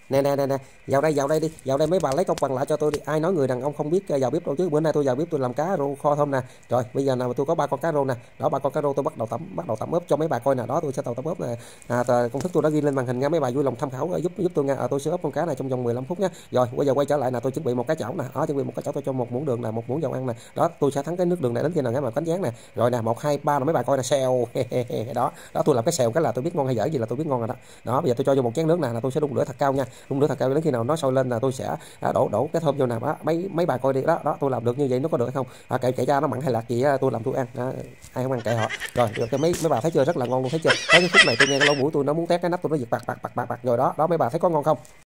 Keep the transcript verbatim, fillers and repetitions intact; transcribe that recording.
Nè nè nè nè, vào đây vào đây đi, vào đây mấy bà lấy công bằng lại cho tôi đi. Ai nói người đàn ông không biết vào bếp đâu chứ, bữa nay tôi vào bếp tôi làm cá rô kho thơm nè. Rồi bây giờ nào tôi có ba con cá rô nè, đó ba con cá rô tôi bắt đầu tẩm bắt đầu tẩm ướp cho mấy bà coi nè, đó tôi sẽ tàu tẩm ướp nè. À, công thức tôi đã ghi lên màn hình nha, mấy bà vui lòng tham khảo giúp giúp tôi nha. À, tôi sẽ ướp con cá này trong vòng mười lăm phút nha. Rồi bây giờ quay trở lại là tôi chuẩn bị một cái chảo nè, đó chuẩn bị một cái chảo tôi cho một muỗng đường nè, một muỗng dầu ăn nè. Đó tôi sẽ thắng cái nước đường này đến khi nào nghe mà cánh gián nè. Rồi nè, một hai ba là mấy bà coi nè, xèo. Đó, đó tôi làm cái xèo cái là tôi biết ngon hay dở gì là tôi biết ngon rồi đó. Đó bây giờ tôi cho vô một chén nước nè, là tôi sẽ đun lửa thật cao nha, đun lửa thật cao đến khi nào nó sôi lên là tôi sẽ à, đổ đổ cái thơm vô nè. Đó, mấy mấy bà coi đi, đó đó tôi làm được như vậy nó có được hay không. À, kệ kệ ra nó mặn hay lạc gì á, tôi làm tôi ăn. Đó, ai không ăn kệ họ. Rồi được cho mấy mấy bà thấy chưa, rất là ngon luôn, thấy chưa. Thấy cái khúc này tôi nghe cái lỗ mũi tôi nó muốn tét cái nắp tôi nó giật bạc bạc bạc bạc bạc rồi đó. Đó mấy bà thấy có ngon không?